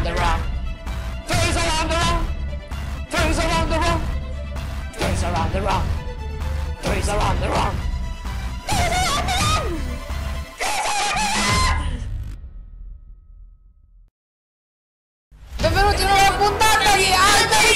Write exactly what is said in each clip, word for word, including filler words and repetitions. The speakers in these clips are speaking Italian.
around the rock. Threes around the rock. Threes around the rock. Threes around the rock. Threes around the rock. Benvenuti in una nuova puntata di Alberi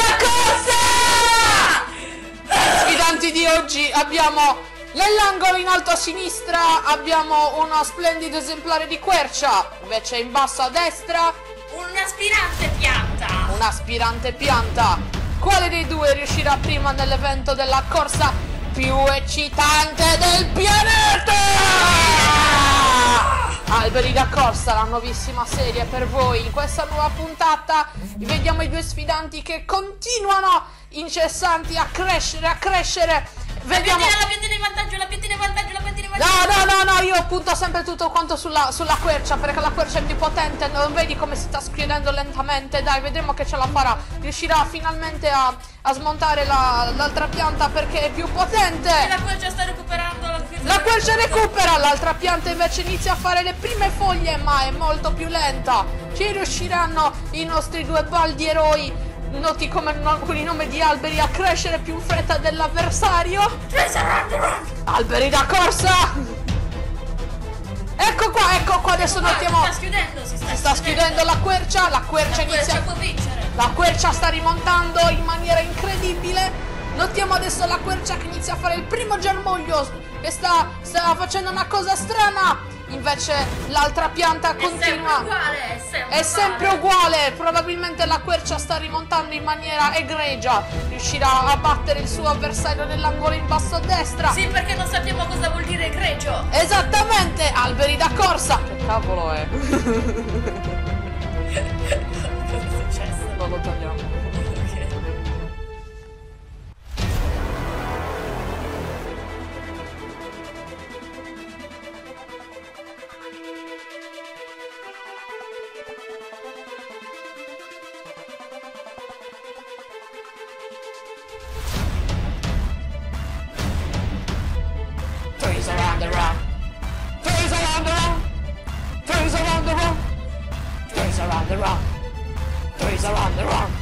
da Corsa! Sfidanti di oggi abbiamo nell'angolo in alto a sinistra abbiamo uno splendido esemplare di quercia, invece in basso a destra un aspirante pianta. un aspirante pianta. Quale dei due riuscirà prima nell'evento della corsa più eccitante del pianeta? Alberi da Corsa, la nuovissima serie per voi. In questa nuova puntata vediamo i due sfidanti che continuano incessanti a crescere, a crescere. Vediamo... La piantina in vantaggio, la piantina in vantaggio, la piantina in vantaggio. No, no, no, no, io punto sempre tutto quanto sulla, sulla quercia, perché la quercia è più potente. Non vedi come si sta schiudendo lentamente? Dai, vedremo che ce la farà. Riuscirà finalmente a, a smontare la, l'altra pianta perché è più potente. E la quercia sta recuperando la La quercia recupera, l'altra pianta invece inizia a fare le prime foglie, ma è molto più lenta. Ci riusciranno i nostri due baldi eroi, noti come no, con il nome di alberi, a crescere più in fretta dell'avversario? Alberi da Corsa! Ecco qua, ecco qua, adesso notiamo... Si sta schiudendo, si sta, si sta schiudendo la quercia, la quercia la inizia... può vincere. La quercia sta rimontando in maniera incredibile. Notiamo adesso la quercia che inizia a fare il primo germoglio, che sta, sta facendo una cosa strana. Invece l'altra pianta continua. È sempre uguale, è sempre, è sempre uguale. Probabilmente la quercia sta rimontando in maniera egregia. Riuscirà a battere il suo avversario nell'angolo in basso a destra. Sì, perché non sappiamo cosa vuol dire egregio. Esattamente, alberi da corsa. Che cavolo è? Cosa è successo? Non lo togliamo. Threes around the rock. Threes around the rock. Threes around the rock. Threes around the rock. Threes around the rock.